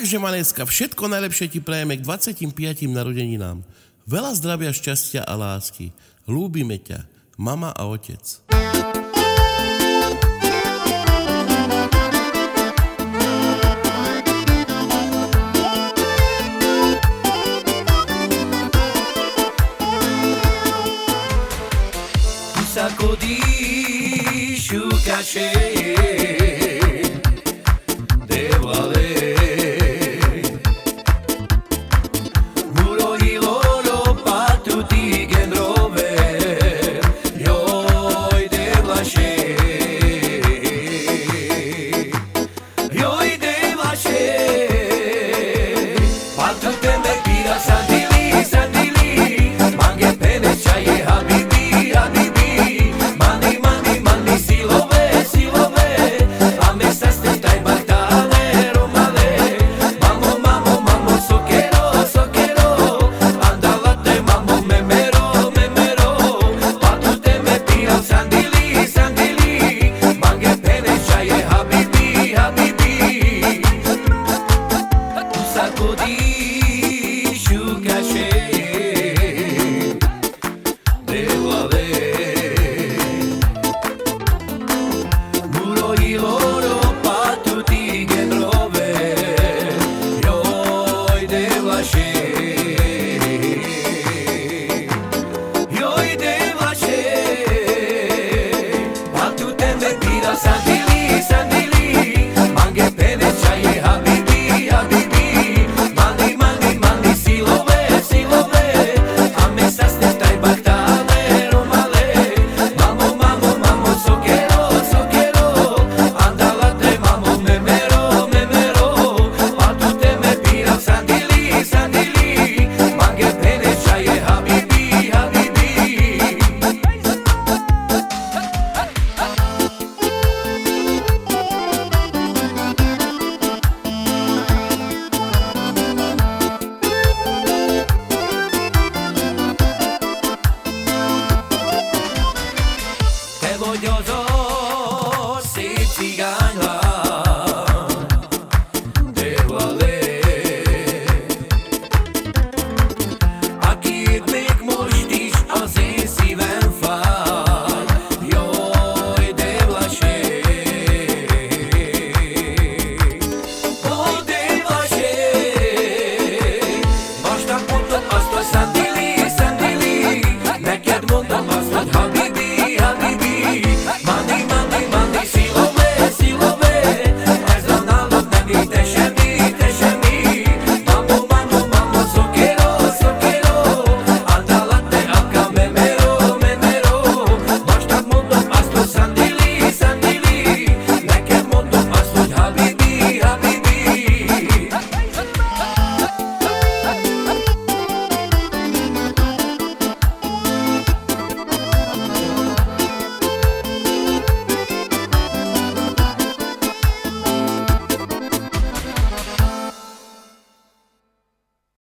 Takže, Maneska, všetko najlepšie ti prajeme k 25. narodeninám. Veľa zdravia, šťastia a lásky. Ľúbime ťa, mama a otec. Sacudir o cachê de valer muro y loro pa tu tigen robe yo de vache pa tu te me pira sandili sandili mange pene chaye habibi habibi Yo